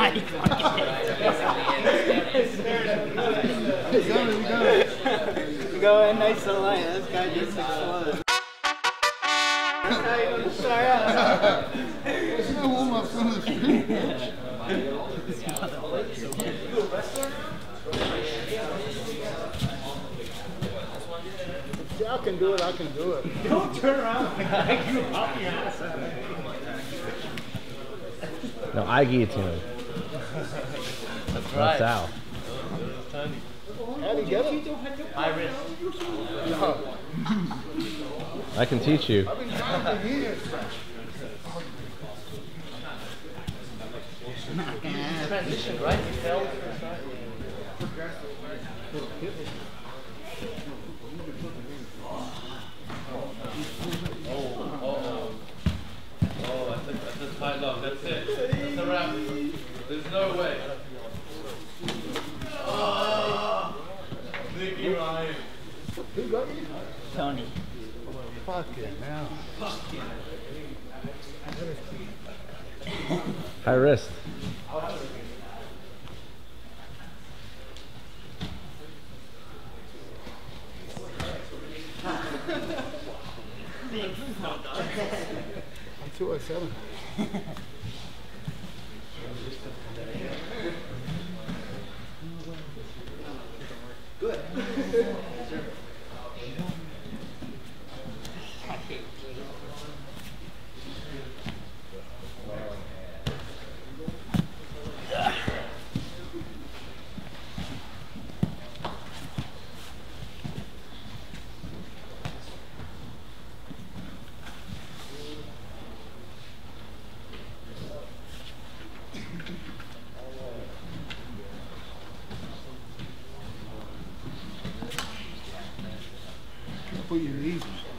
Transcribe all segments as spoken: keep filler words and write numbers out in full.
Go in nice and light. This guy just exploded. That's how you're going to start out. It's no warm up from the street. If Al can do it, I can do it. Don't turn around. You pop your ass out. No, I guillotine him. That's right. That's Al. How do you get it? High wrist. No. I can teach you. I've been trying for years. Transition, right? You fell. Oh, that's a, that's a tight lock. That's it. That's a wrap. There's no way. Oh, Nicky Ryan. Who got you? Tony. Fuck it now. High wrist. I'm two oh seven. Good. Put your knees.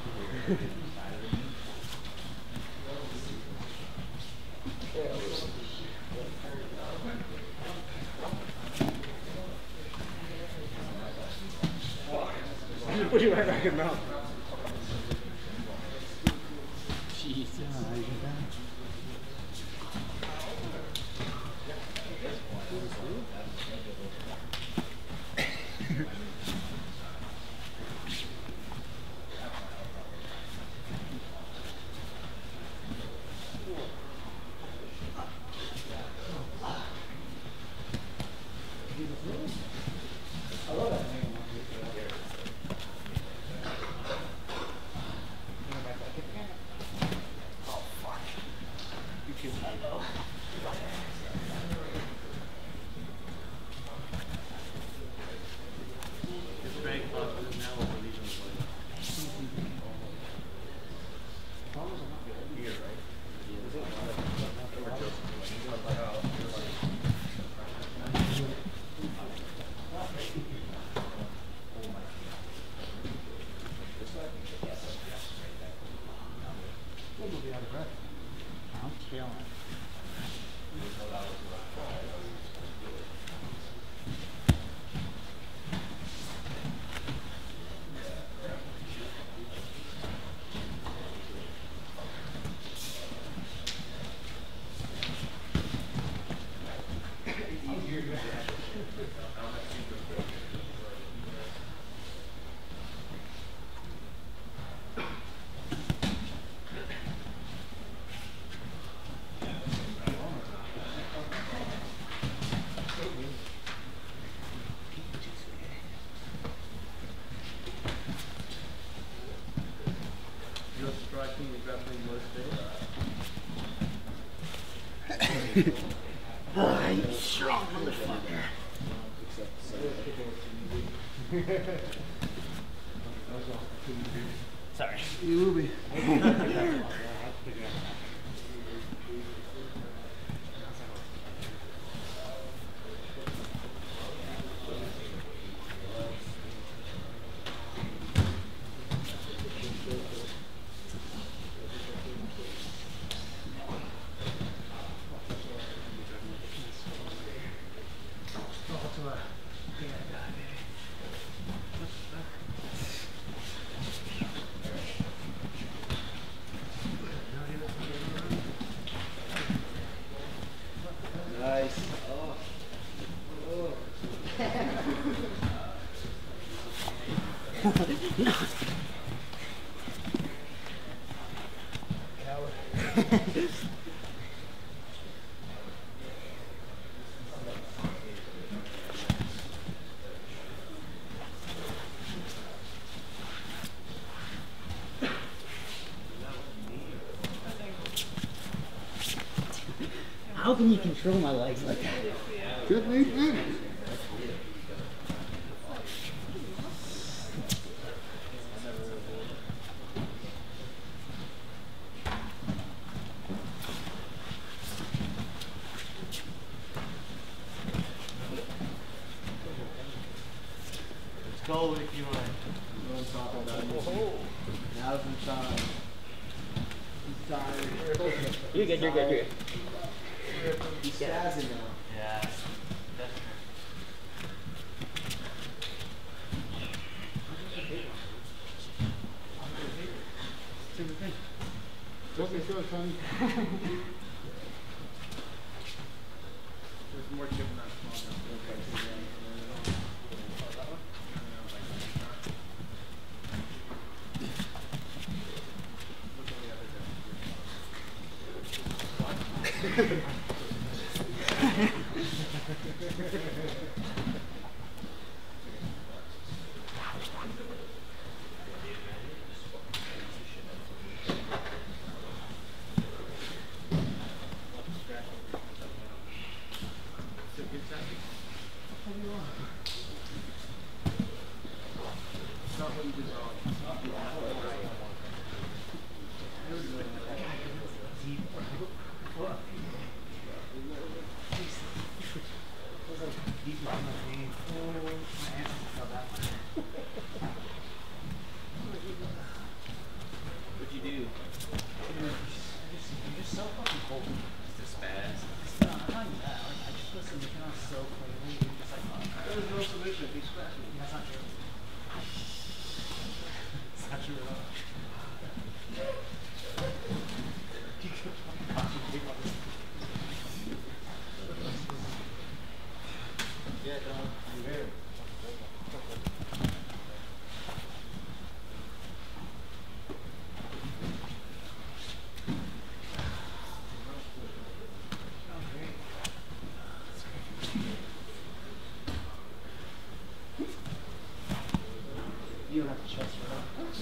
Put you right back in the mouth. Jesus. I'm killing. Oh, you strong motherfucker. Sorry. You will be. How can you control my legs like that? Good lead, man. Let's go if you want. You want to talk about it? Now's the time. He's tired. You're good, you're good, you're good. He's spazzing now. Yeah. Just make sure, Tony. There's more chip in that small. What'd you do? You're so fucking cold. Just spaz. No, not even that. Like, I just listen to you so clearly. You're just like, oh, There's no solution. He's smashing. that's not true. It's not true at all. Yeah, dog. I'm here. You don't have to trust her.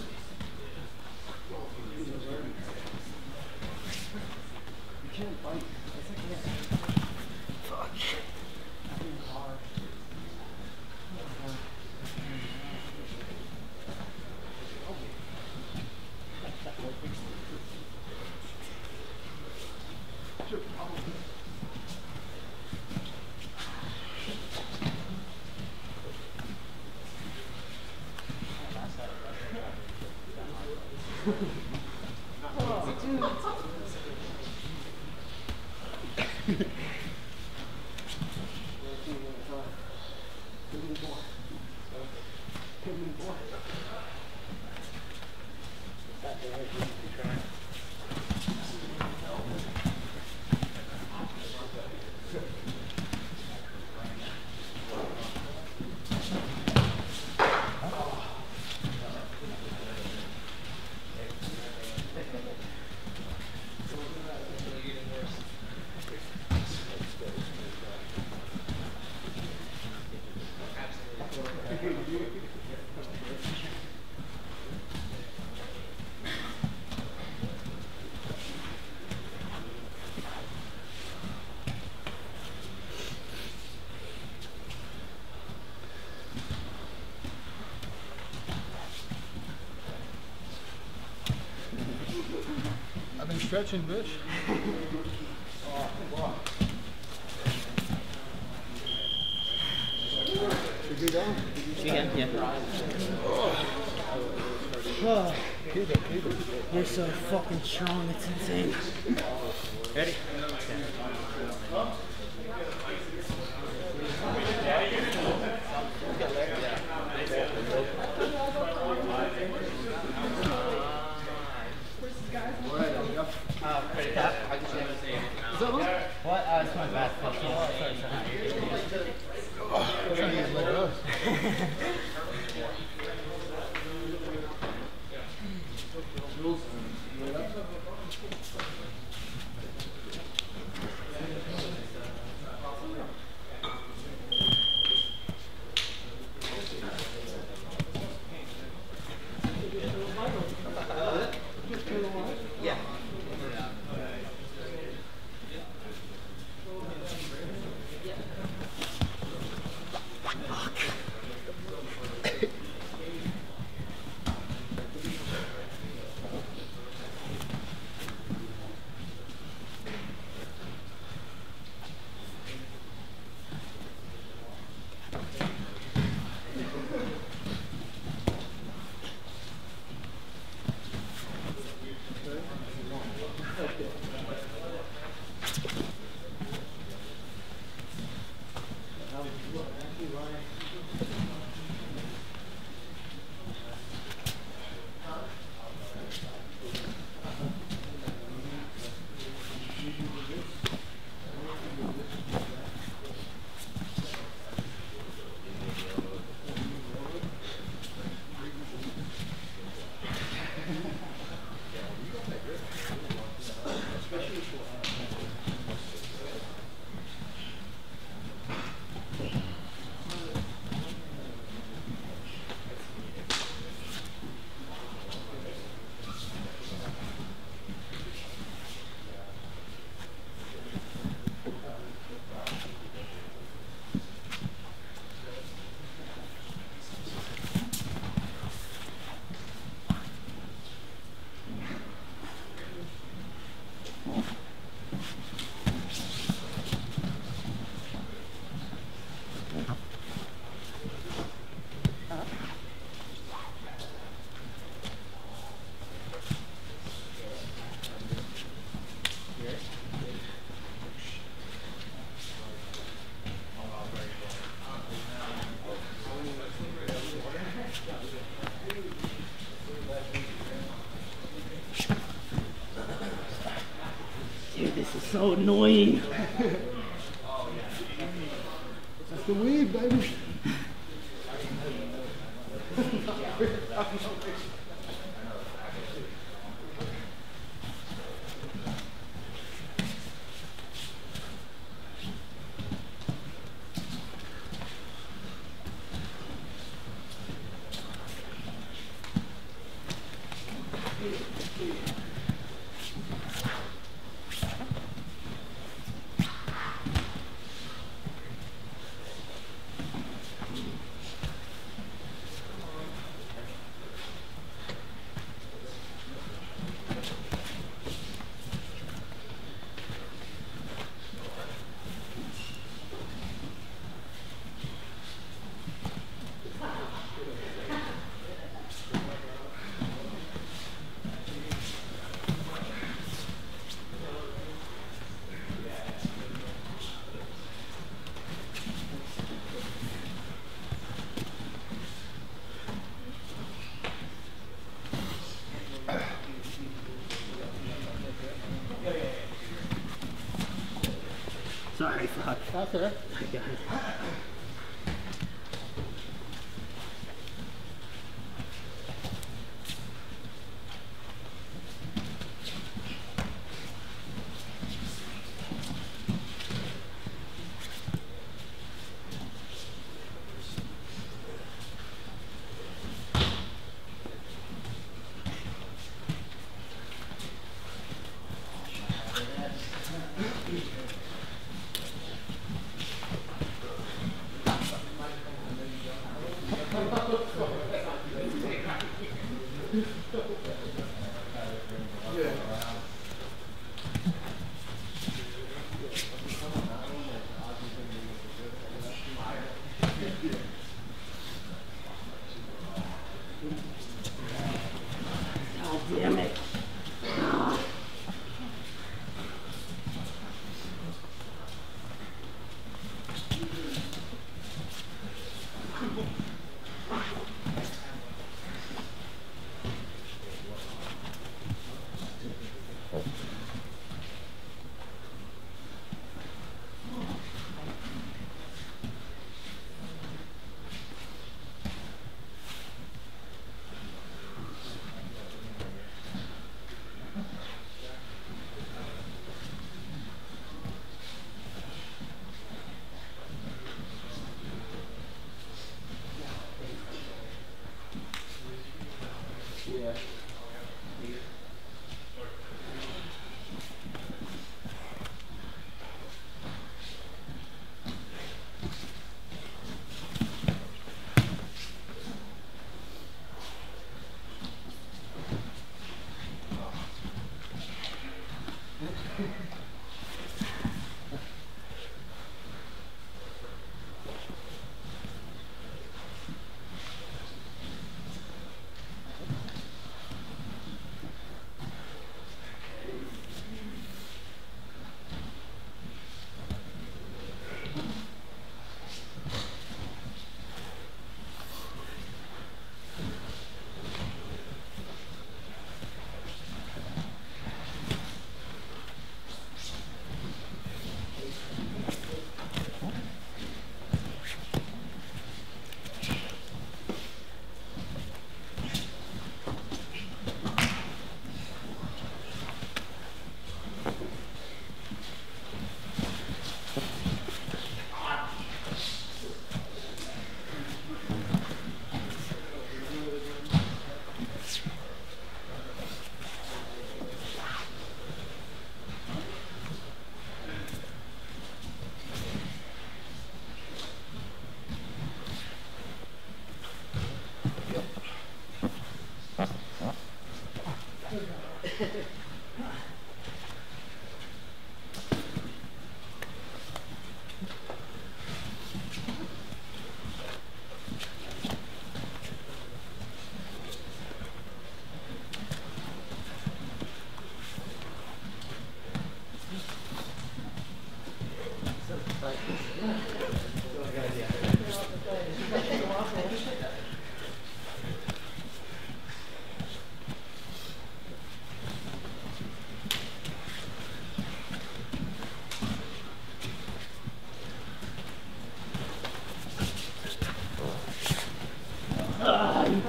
You can't bite. It's like that. Fuck. I think it's hard. I've been stretching, bitch. Should we go down? Yeah, yeah. Oh, Keep it, keep it. you're so fucking strong, it's insane. Ready? Uh, pretty tough. I just never see it. Is that one? What? Uh, it's my bad. Oh, sorry, sorry. I'm trying to get leg up. This is so annoying. That's the weed, baby. Sorry, fuck. That's her. I got it. God damn it. Yeah.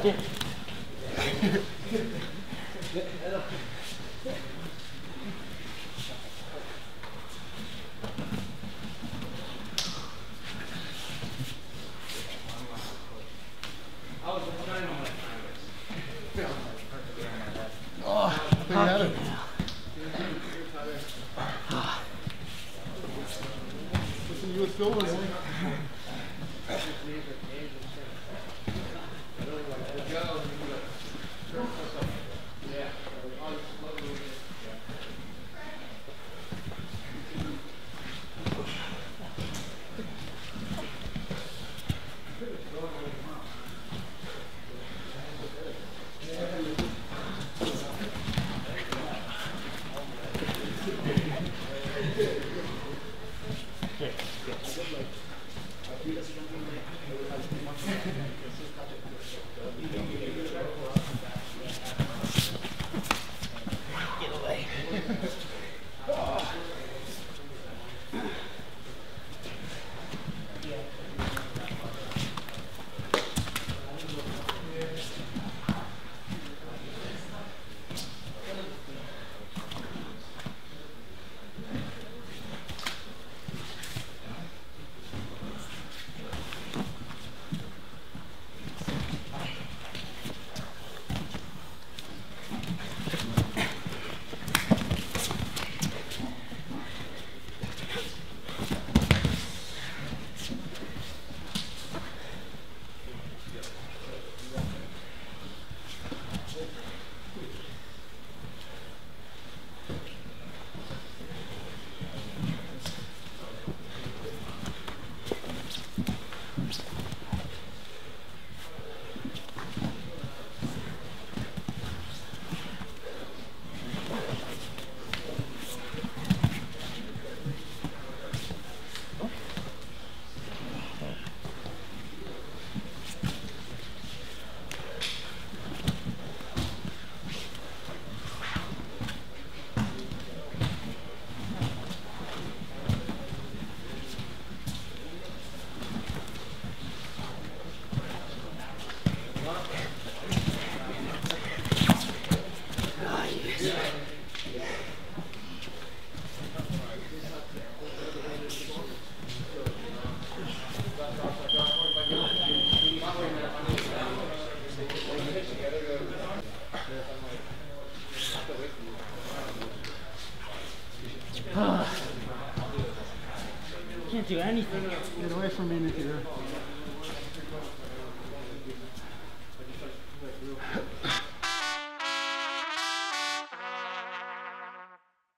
Oh, I think you had it. Listen, you with Phil was Can't do anything. Get away from me, Nikita.